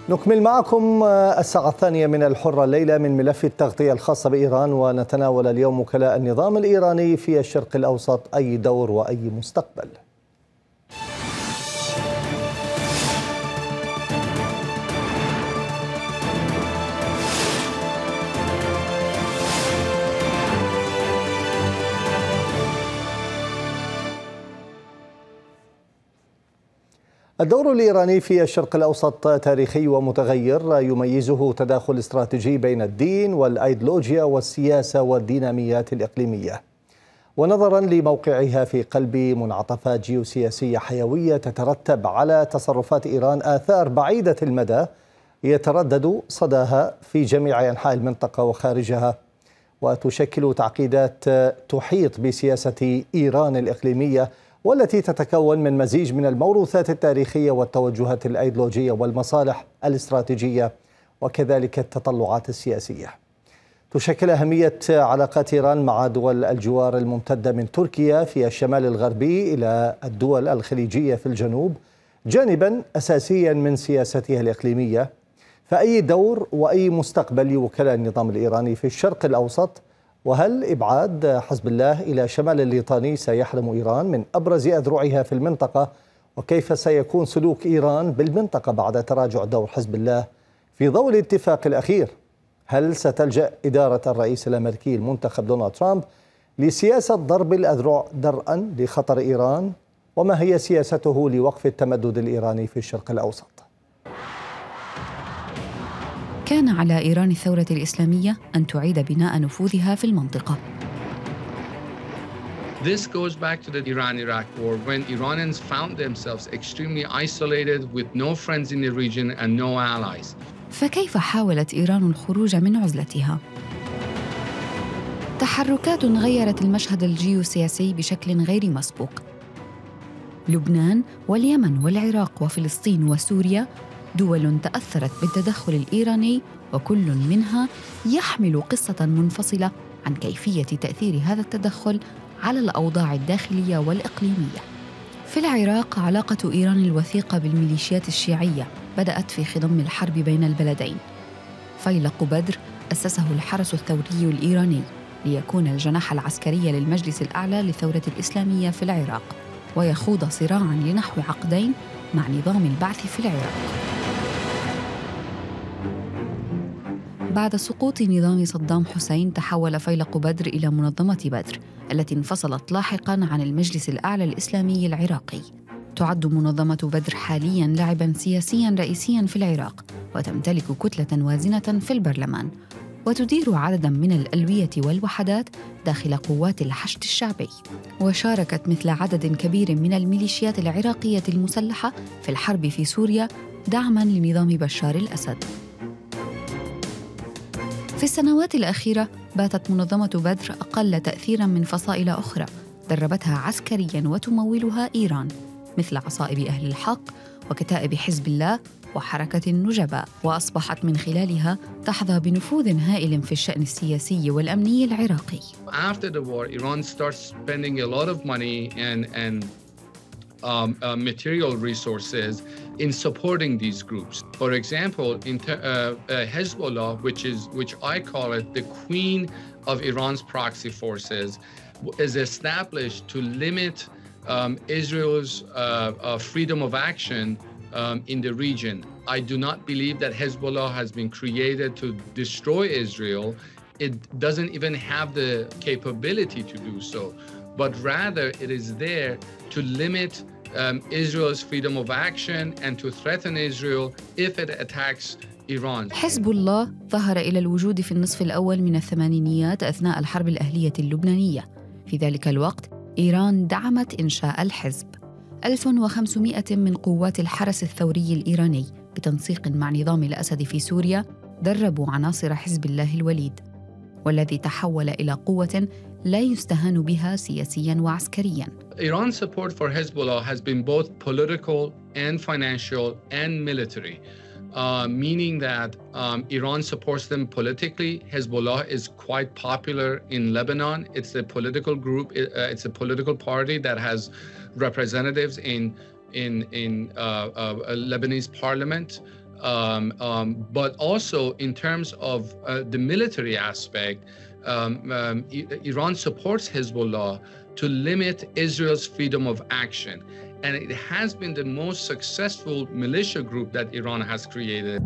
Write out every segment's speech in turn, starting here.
نكمل معكم الساعة الثانية من الحرة الليلة من ملف التغطية الخاصة بإيران، ونتناول اليوم وكلاء النظام الإيراني في الشرق الأوسط، أي دور وأي مستقبل. الدور الإيراني في الشرق الأوسط تاريخي ومتغير، يميزه تداخل استراتيجي بين الدين والأيديولوجيا والسياسة والديناميات الإقليمية. ونظرا لموقعها في قلب منعطفات جيوسياسية حيوية تترتب على تصرفات إيران آثار بعيدة المدى يتردد صداها في جميع أنحاء المنطقة وخارجها، وتشكل تعقيدات تحيط بسياسة إيران الإقليمية، والتي تتكون من مزيج من الموروثات التاريخية والتوجهات الأيديولوجية والمصالح الاستراتيجية وكذلك التطلعات السياسية. تشكل أهمية علاقات إيران مع دول الجوار الممتدة من تركيا في الشمال الغربي إلى الدول الخليجية في الجنوب جانبا أساسيا من سياستها الإقليمية. فأي دور وأي مستقبل لوكلاء النظام الإيراني في الشرق الأوسط؟ وهل إبعاد حزب الله إلى شمال الليطاني سيحرم إيران من أبرز أذرعها في المنطقة؟ وكيف سيكون سلوك إيران بالمنطقة بعد تراجع دور حزب الله في ضوء الاتفاق الأخير؟ هل ستلجأ إدارة الرئيس الأمريكي المنتخب دونالد ترامب لسياسة ضرب الأذرع درءا لخطر إيران؟ وما هي سياسته لوقف التمدد الإيراني في الشرق الأوسط؟ كان على إيران الثورة الإسلامية أن تعيد بناء نفوذها في المنطقة. This goes back to the Iran-Iraq war when Iranians found themselves extremely isolated with no friends in the region and no allies. فكيف حاولت إيران الخروج من عزلتها؟ تحركات غيرت المشهد الجيوسياسي بشكل غير مسبوق. لبنان واليمن والعراق وفلسطين وسوريا دول تأثرت بالتدخل الإيراني، وكل منها يحمل قصة منفصلة عن كيفية تأثير هذا التدخل على الأوضاع الداخلية والإقليمية. في العراق علاقة إيران الوثيقة بالميليشيات الشيعية بدأت في خضم الحرب بين البلدين. فيلق بدر أسسه الحرس الثوري الإيراني ليكون الجناح العسكري للمجلس الأعلى للثورة الإسلامية في العراق، ويخوض صراعاً لنحو عقدين مع نظام البعث في العراق. بعد سقوط نظام صدام حسين تحول فيلق بدر إلى منظمة بدر التي انفصلت لاحقاً عن المجلس الأعلى الإسلامي العراقي. تعد منظمة بدر حالياً لاعباً سياسياً رئيسياً في العراق، وتمتلك كتلة وازنة في البرلمان، وتدير عدداً من الألوية والوحدات داخل قوات الحشد الشعبي. وشاركت مثل عدد كبير من الميليشيات العراقية المسلحة في الحرب في سوريا دعماً لنظام بشار الأسد. في السنوات الأخيرة باتت منظمة بدر أقل تأثيراً من فصائل أخرى دربتها عسكرياً وتمولها إيران، مثل عصائب أهل الحق وكتائب حزب الله وحركة النجباء، وأصبحت من خلالها تحظى بنفوذ هائل في الشأن السياسي والأمني العراقي. After the war, Iran starts spending a lot of money and material resources in supporting these groups. For example, Hezbollah, which I call it the queen of Iran's proxy forces, is established to limit Israel's freedom of action in the region. I do not believe that Hezbollah has been created to destroy Israel. It doesn't even have the capability to do so, but rather it is there to limit Israel's freedom of action and to threaten Israel if it attacks Iran. حزب الله ظهر إلى الوجود في النصف الأول من الثمانينيات أثناء الحرب الأهلية اللبنانية. في ذلك الوقت إيران دعمت إنشاء الحزب. 1500 من قوات الحرس الثوري الإيراني بتنسيق مع نظام الأسد في سوريا دربوا عناصر حزب الله الوليد، والذي تحول إلى قوة لا يستهان بها سياسياً وعسكرياً. Iran's support for Hezbollah has been both political and financial and military, meaning that Iran supports them politically. Hezbollah is quite popular in Lebanon. It's a political group. It's a political party that has representatives in Lebanese parliament. But also in terms of the military aspect, Iran supports Hezbollah to limit Israel's freedom of action. And it has been the most successful militia group that Iran has created.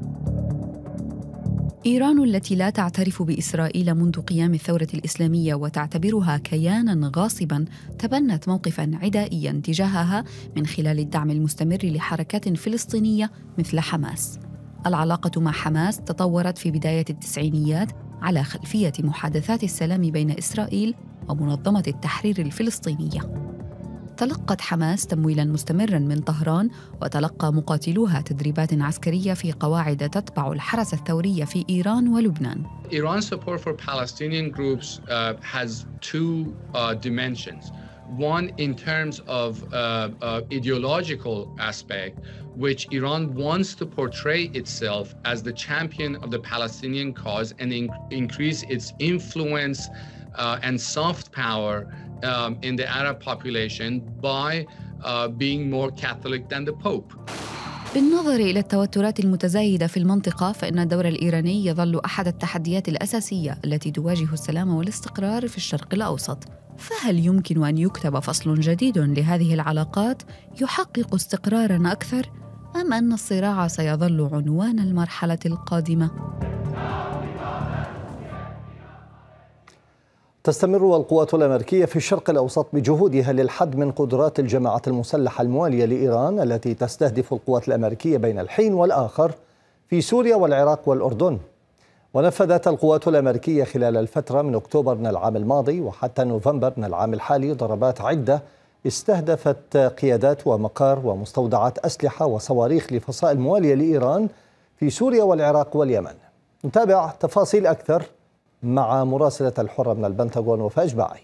إيران التي لا تعترف بإسرائيل منذ قيام الثورة الإسلامية وتعتبرها كياناً غاصباً تبنت موقفاً عدائياً تجاهها من خلال الدعم المستمر لحركات فلسطينية مثل حماس. العلاقة مع حماس تطورت في بداية التسعينيات على خلفية محادثات السلام بين إسرائيل ومنظمة التحرير الفلسطينية. تلقت حماس تمويلاً مستمراً من طهران، وتلقى مقاتلوها تدريبات عسكرية في قواعد تتبع الحرس الثوري في إيران ولبنان. Iran's support for Palestinian groups has two dimensions. One, in terms of ideological aspect, which Iran wants to portray itself as the champion of the Palestinian cause and increase its influence and soft power in the Arab population by being more Catholic than the Pope. بالنظر إلى التوترات المتزايدة في المنطقة، فإن الدور الإيراني يظل أحد التحديات الأساسية التي تواجه السلام والاستقرار في الشرق الأوسط. فهل يمكن أن يكتب فصل جديد لهذه العلاقات يحقق استقراراً أكثر؟ أم أن الصراع سيظل عنوان المرحلة القادمة؟ تستمر القوات الأمريكية في الشرق الأوسط بجهودها للحد من قدرات الجماعات المسلحة الموالية لإيران التي تستهدف القوات الأمريكية بين الحين والآخر في سوريا والعراق والأردن. ونفذت القوات الأمريكية خلال الفترة من أكتوبر من العام الماضي وحتى نوفمبر من العام الحالي ضربات عدة استهدفت قيادات ومقار ومستودعات أسلحة وصواريخ لفصائل موالية لإيران في سوريا والعراق واليمن. نتابع تفاصيل أكثر مع مراسلة الحرة من البنتاغون وفاء جباعي.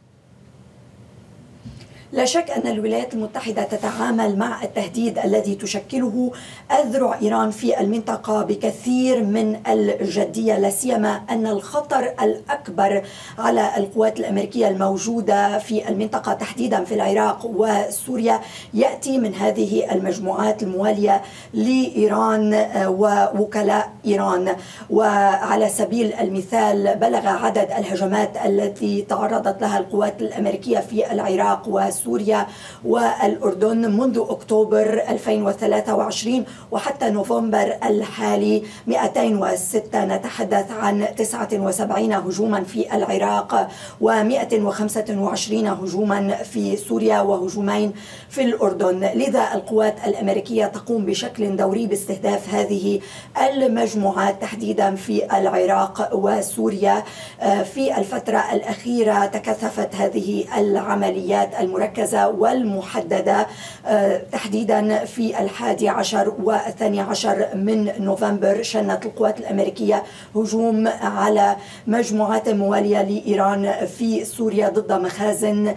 لا شك أن الولايات المتحدة تتعامل مع التهديد الذي تشكله أذرع إيران في المنطقة بكثير من الجدية، لا سيما أن الخطر الأكبر على القوات الأمريكية الموجودة في المنطقة تحديدا في العراق وسوريا يأتي من هذه المجموعات الموالية لإيران ووكلاء إيران. وعلى سبيل المثال بلغ عدد الهجمات التي تعرضت لها القوات الأمريكية في العراق وسوريا والأردن منذ أكتوبر 2023 وحتى نوفمبر الحالي 206. نتحدث عن 79 هجوما في العراق و125 هجوما في سوريا وهجومين في الأردن. لذا القوات الأمريكية تقوم بشكل دوري باستهداف هذه المجموعات تحديدا في العراق وسوريا. في الفترة الأخيرة تكثفت هذه العمليات المركزة والمحددة تحديدا في 11 و12 من نوفمبر. شنت القوات الأمريكية هجوم على مجموعات موالية لإيران في سوريا ضد مخازن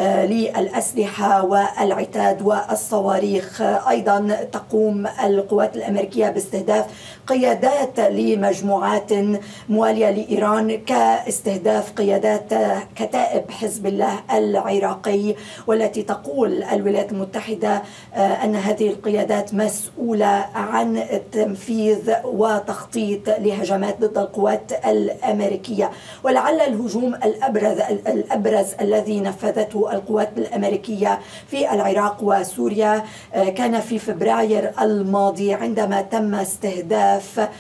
للأسلحة والعتاد والصواريخ. أيضا تقوم القوات الأمريكية باستهداف قيادات لمجموعات موالية لإيران كاستهداف قيادات كتائب حزب الله العراقي، والتي تقول الولايات المتحدة أن هذه القيادات مسؤولة عن تنفيذ وتخطيط لهجمات ضد القوات الأمريكية. ولعل الهجوم الأبرز الذي نفذته القوات الأمريكية في العراق وسوريا كان في فبراير الماضي عندما تم استهداف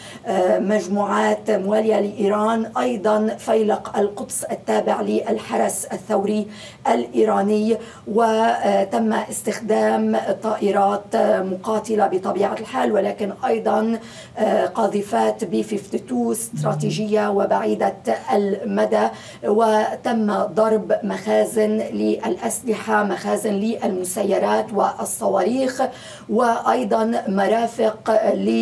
مجموعات موالية لإيران، أيضا فيلق القدس التابع للحرس الثوري الإيراني، وتم استخدام طائرات مقاتلة بطبيعة الحال ولكن أيضا قاذفات B-52 استراتيجية وبعيدة المدى، وتم ضرب مخازن للأسلحة، مخازن للمسيرات والصواريخ، وأيضا مرافق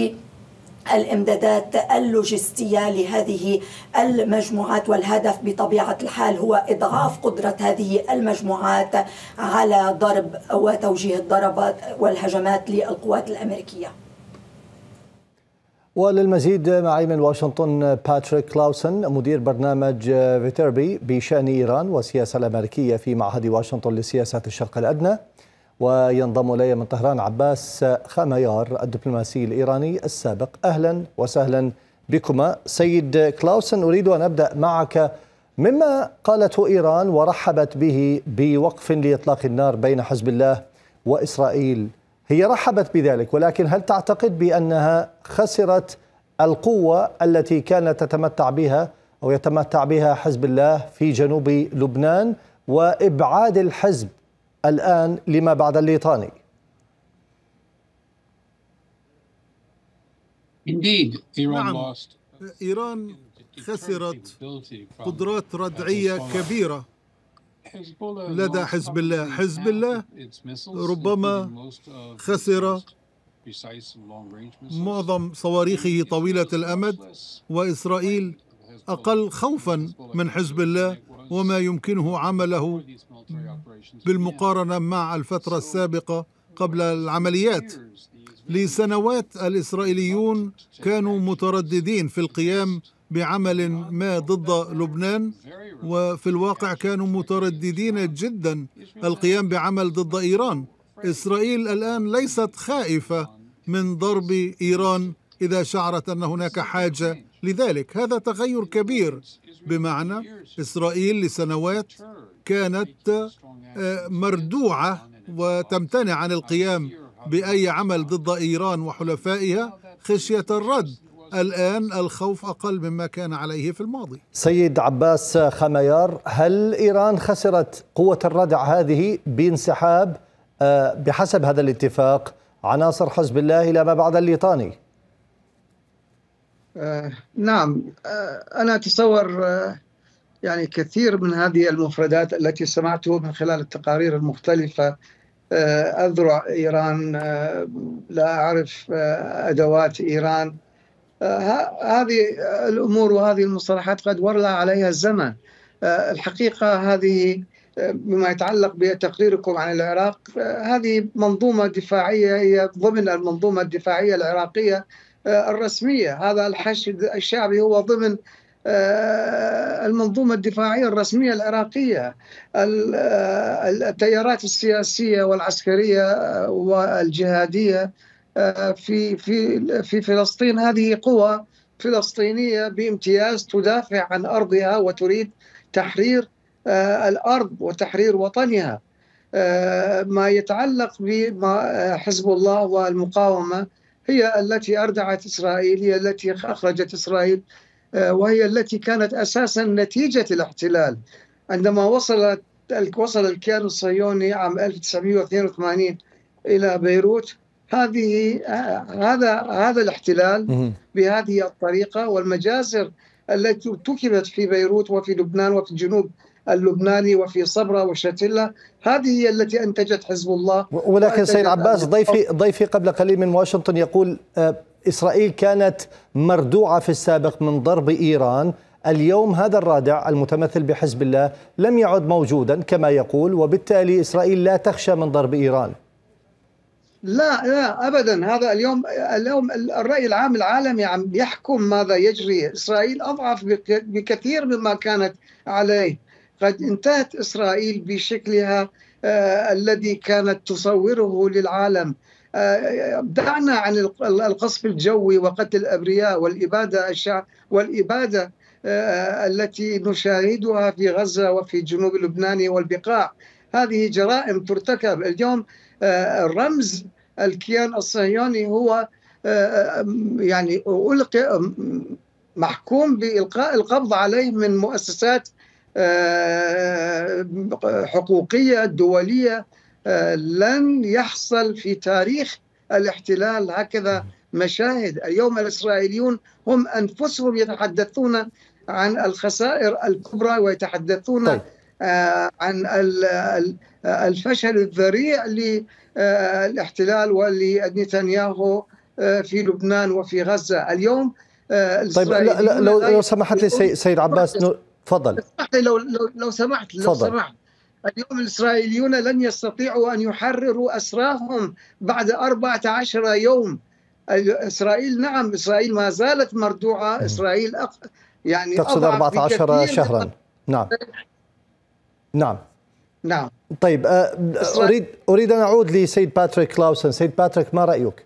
الإمدادات اللوجستية لهذه المجموعات. والهدف بطبيعة الحال هو إضعاف قدرة هذه المجموعات على ضرب وتوجيه الضربات والهجمات للقوات الأمريكية. وللمزيد معي من واشنطن باتريك كلاوسن مدير برنامج فيتربي بشأن إيران والسياسة الأمريكية في معهد واشنطن لسياسة الشرق الأدنى. وينضم إلي من طهران عباس خاميار الدبلوماسي الإيراني السابق. أهلا وسهلا بكما. سيد كلاوسن، أريد أن أبدأ معك مما قالته إيران ورحبت به بوقف لإطلاق النار بين حزب الله وإسرائيل. هي رحبت بذلك، ولكن هل تعتقد بأنها خسرت القوة التي كانت تتمتع بها أو يتمتع بها حزب الله في جنوب لبنان وإبعاد الحزب الآن لما بعد الليطاني؟ نعم، إيران خسرت قدرات ردعية كبيرة لدى حزب الله. حزب الله ربما خسر معظم صواريخه طويلة الأمد، وإسرائيل أقل خوفا من حزب الله وما يمكنه عمله بالمقارنة مع الفترة السابقة قبل العمليات. لسنوات الإسرائيليون كانوا مترددين في القيام بعمل ما ضد لبنان، وفي الواقع كانوا مترددين جدا القيام بعمل ضد إيران. إسرائيل الآن ليست خائفة من ضرب إيران إذا شعرت أن هناك حاجة لذلك. هذا تغير كبير، بمعنى إسرائيل لسنوات كانت مردوعة وتمتنع عن القيام بأي عمل ضد إيران وحلفائها خشية الرد. الآن الخوف أقل مما كان عليه في الماضي. سيد عباس خاميار، هل إيران خسرت قوة الردع هذه بانسحاب بحسب هذا الاتفاق عناصر حزب الله إلى ما بعد الليطاني؟ نعم، أنا أتصور يعني كثير من هذه المفردات التي سمعته من خلال التقارير المختلفة، أذرع إيران، لا أعرف أدوات إيران، هذه الأمور وهذه المصطلحات قد ورى عليها الزمن. الحقيقة هذه بما يتعلق بتقريركم عن العراق، هذه منظومة دفاعية هي ضمن المنظومة الدفاعية العراقية الرسمية. هذا الحشد الشعبي هو ضمن المنظومة الدفاعية الرسمية العراقية. التيارات السياسية والعسكرية والجهادية في فلسطين هذه قوى فلسطينية بامتياز تدافع عن أرضها وتريد تحرير الأرض وتحرير وطنها. ما يتعلق بحزب الله والمقاومة هي التي أردعت إسرائيل، هي التي أخرجت إسرائيل، وهي التي كانت أساسا نتيجة الاحتلال. عندما وصل الكيان الصهيوني عام 1982 إلى بيروت، هذا الاحتلال بهذه الطريقة والمجازر التي ارتكبت في بيروت وفي لبنان وفي الجنوب اللبناني وفي صبرا وشتلة، هذه هي التي أنتجت حزب الله. ولكن سيد عباس، ضيفي قبل قليل من واشنطن يقول إسرائيل كانت مردوعة في السابق من ضرب إيران. اليوم هذا الرادع المتمثل بحزب الله لم يعد موجودا كما يقول، وبالتالي إسرائيل لا تخشى من ضرب إيران. لا أبدا. هذا اليوم الرأي العام العالمي عم يحكم ماذا يجري. إسرائيل أضعف بكثير مما كانت عليه. قد انتهت إسرائيل بشكلها الذي كانت تصوره للعالم. دعنا عن القصف الجوي وقتل الأبرياء والإبادة التي نشاهدها في غزة وفي جنوب لبنان والبقاع. هذه جرائم ترتكب اليوم. رمز الكيان الصهيوني هو يعني محكوم بإلقاء القبض عليه من مؤسسات حقوقية دولية. لن يحصل في تاريخ الاحتلال هكذا مشاهد. اليوم الإسرائيليون هم أنفسهم يتحدثون عن الخسائر الكبرى ويتحدثون عن الفشل الذريع للاحتلال ولنتنياهو في لبنان وفي غزة اليوم. طيب لو سمحت لي سيد عباس، تفضل. لو سمحت اليوم الإسرائيليون لن يستطيعوا أن يحرروا أسراهم بعد 14 يوم. إسرائيل نعم، إسرائيل ما زالت مردوعة. إسرائيل يعني تقصد 14 شهرا. نعم. نعم. طيب أريد أن أعود لسيد باتريك كلاوسن. سيد باتريك، ما رأيك؟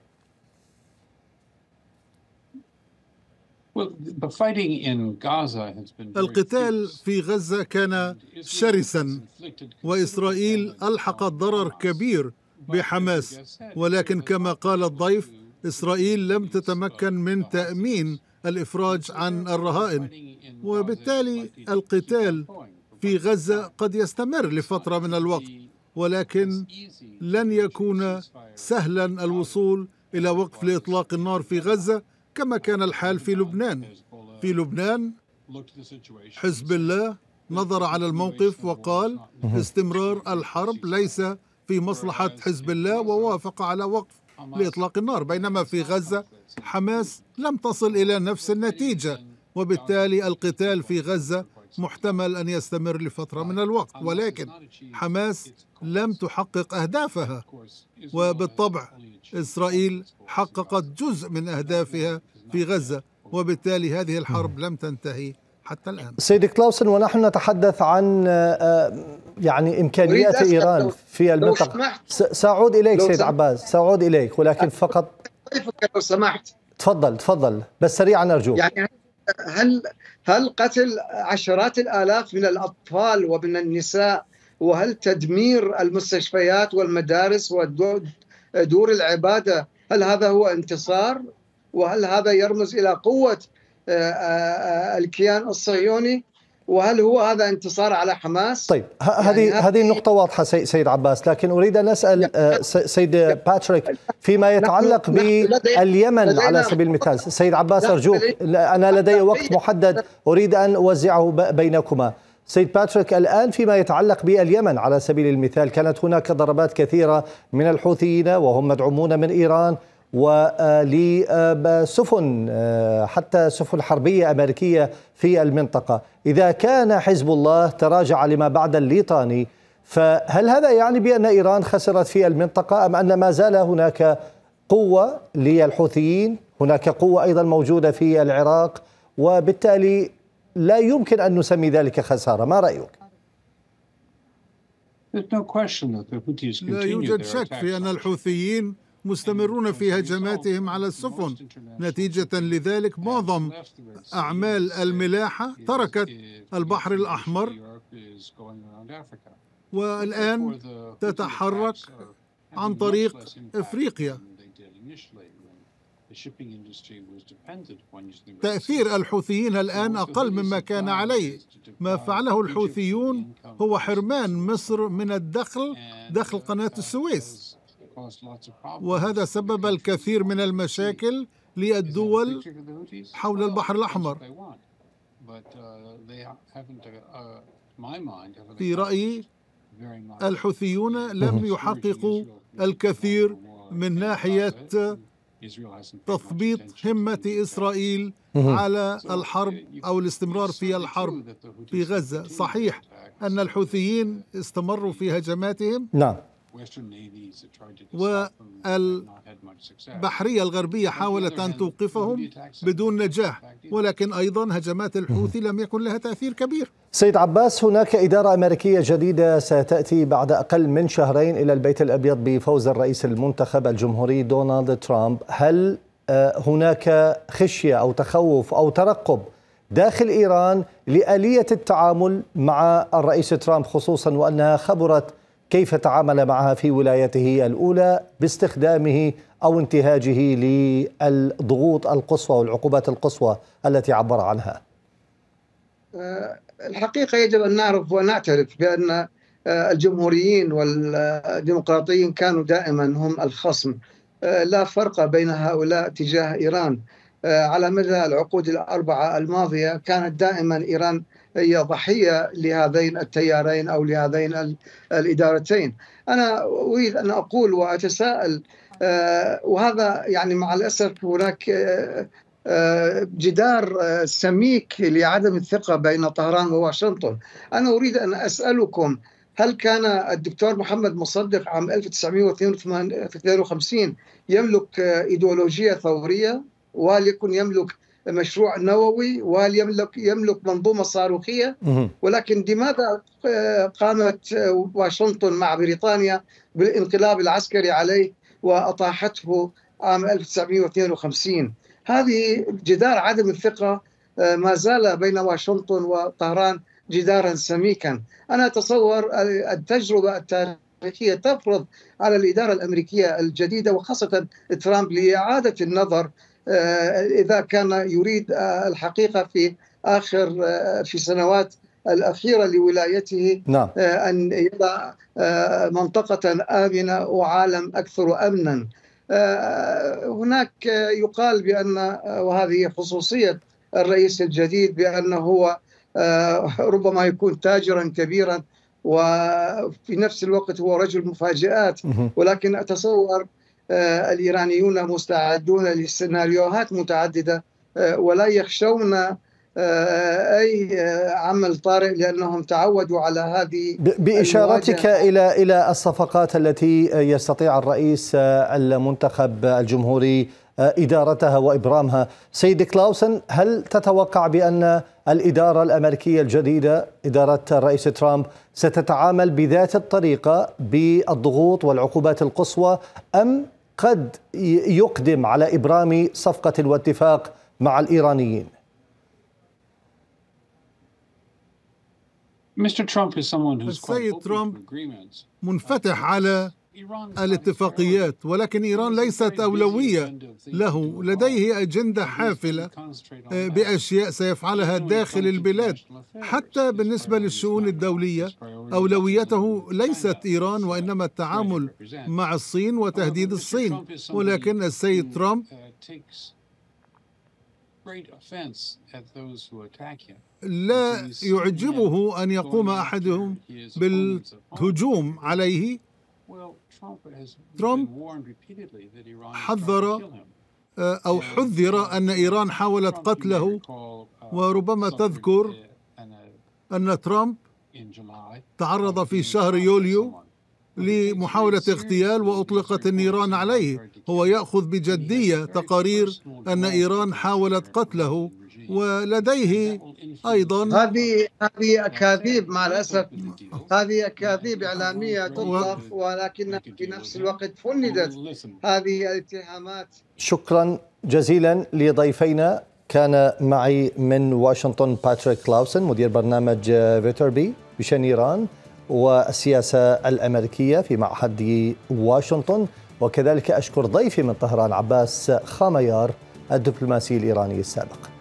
القتال في غزة كان شرسا، وإسرائيل ألحقت ضرر كبير بحماس، ولكن كما قال الضيف، إسرائيل لم تتمكن من تأمين الإفراج عن الرهائن، وبالتالي القتال في غزة قد يستمر لفترة من الوقت، ولكن لن يكون سهلا الوصول إلى وقف لإطلاق النار في غزة كما كان الحال في لبنان. في لبنان حزب الله نظر على الموقف وقال استمرار الحرب ليس في مصلحة حزب الله، ووافق على وقف لإطلاق النار، بينما في غزة حماس لم تصل إلى نفس النتيجة، وبالتالي القتال في غزة محتمل أن يستمر لفترة من الوقت، ولكن حماس لم تحقق أهدافها، وبالطبع إسرائيل حققت جزء من أهدافها في غزة، وبالتالي هذه الحرب لم تنتهي حتى الآن. سيد كلاوسن، ونحن نتحدث عن يعني إمكانيات إيران في المنطقة. سأعود إليك سيد عباس، سأعود إليك، ولكن فقط لو سمحت. تفضل بس سريعا أرجوك. يعني هل قتل عشرات الآلاف من الأطفال ومن النساء، وهل تدمير المستشفيات والمدارس ودور العبادة، هل هذا هو انتصار؟ وهل هذا يرمز إلى قوة الكيان الصهيوني؟ وهل هو هذا انتصار على حماس؟ طيب هذه النقطة واضحة سيد عباس، لكن أريد أن أسأل سيد باتريك فيما يتعلق باليمن على سبيل المثال. سيد عباس أرجوك، أنا لدي وقت محدد أريد أن أوزعه بينكما. سيد باتريك، الآن فيما يتعلق باليمن على سبيل المثال، كانت هناك ضربات كثيرة من الحوثيين وهم مدعومون من إيران، ولسفن حتى سفن حربية أمريكية في المنطقة. إذا كان حزب الله تراجع لما بعد الليطاني، فهل هذا يعني بأن إيران خسرت في المنطقة، أم أن ما زال هناك قوة للحوثيين؟ هناك قوة أيضا موجودة في العراق، وبالتالي لا يمكن أن نسمي ذلك خسارة. ما رأيك؟ لا يوجد شك في أن الحوثيين مستمرون في هجماتهم على السفن. نتيجة لذلك معظم أعمال الملاحة تركت البحر الأحمر والآن تتحرك عن طريق إفريقيا. تأثير الحوثيين الآن أقل مما كان عليه. ما فعله الحوثيون هو حرمان مصر من دخل قناة السويس، وهذا سبب الكثير من المشاكل للدول حول البحر الأحمر. في رأيي الحوثيون لم يحققوا الكثير من ناحية تثبيط همة إسرائيل على الحرب أو الاستمرار في الحرب في غزة. صحيح أن الحوثيين استمروا في هجماتهم، نعم، والبحرية الغربية حاولت أن توقفهم بدون نجاح، ولكن أيضا هجمات الحوثي لم يكن لها تأثير كبير. سيد عباس، هناك إدارة أمريكية جديدة ستأتي بعد أقل من شهرين إلى البيت الأبيض بفوز الرئيس المنتخب الجمهوري دونالد ترامب. هل هناك خشية أو تخوف أو ترقب داخل إيران لآلية التعامل مع الرئيس ترامب، خصوصا وأنها خبرت كيف تعامل معها في ولايته الأولى باستخدامه أو انتهاجه للضغوط القصوى والعقوبات القصوى التي عبر عنها؟ الحقيقة يجب أن نعرف ونعترف بأن الجمهوريين والديمقراطيين كانوا دائما هم الخصم. لا فرق بين هؤلاء تجاه إيران. على مدى العقود الأربعة الماضية كانت دائما إيران هي ضحية لهذين التيارين أو لهذين الإدارتين. أنا أريد أن أقول وأتساءل، وهذا يعني مع الأسف هناك جدار سميك لعدم الثقة بين طهران وواشنطن. أنا أريد أن أسألكم، هل كان الدكتور محمد مصدق عام 1952 يملك إيديولوجية ثورية، وليكن يملك مشروع نووي وهل يملك منظومة صاروخية. ولكن لماذا قامت واشنطن مع بريطانيا بالانقلاب العسكري عليه وأطاحته عام 1952؟ هذه جدار عدم الثقة ما زال بين واشنطن وطهران جدارا سميكا. أنا أتصور التجربة التاريخية تفرض على الإدارة الأمريكية الجديدة وخاصة ترامب لإعادة النظر إذا كان يريد الحقيقة في سنوات الأخيرة لولايته نعم. أن يضع منطقة آمنة وعالم أكثر أمنا. هناك يقال بأن، وهذه خصوصية الرئيس الجديد، بأنه هو ربما يكون تاجرا كبيرا وفي نفس الوقت هو رجل مفاجآت. ولكن أتصور الإيرانيون مستعدون لسيناريوهات متعددة ولا يخشون أي عمل طارئ لأنهم تعودوا على هذه. بإشارتك إلى الصفقات التي يستطيع الرئيس المنتخب الجمهوري إدارتها وإبرامها، سيد كلاوسن، هل تتوقع بأن الإدارة الأمريكية الجديدة، إدارة الرئيس ترامب، ستتعامل بذات الطريقة بالضغوط والعقوبات القصوى، أم قد يقدم على إبرام صفقة واتفاق مع الإيرانيين؟ السيد ترامب منفتح على الاتفاقيات، ولكن إيران ليست أولوية له. لديه أجندة حافلة بأشياء سيفعلها داخل البلاد. حتى بالنسبة للشؤون الدولية أولويته ليست إيران وإنما التعامل مع الصين وتهديد الصين. ولكن السيد ترامب لا يعجبه أن يقوم أحدهم بالهجوم عليه. ترامب حذر أن إيران حاولت قتله، وربما تذكر أن ترامب تعرض في شهر يوليو لمحاولة اغتيال وأطلقت النيران عليه. هو يأخذ بجدية تقارير أن إيران حاولت قتله، ولديه أيضا هذه أكاذيب مع الأسف، هذه أكاذيب إعلامية تطلق، ولكن في نفس الوقت فندت هذه الاتهامات. شكرا جزيلا لضيفينا. كان معي من واشنطن باتريك كلاوسن، مدير برنامج فيتربي بشأن إيران والسياسة الأمريكية في معهد واشنطن، وكذلك أشكر ضيفي من طهران عباس خاميار الدبلوماسي الإيراني السابق.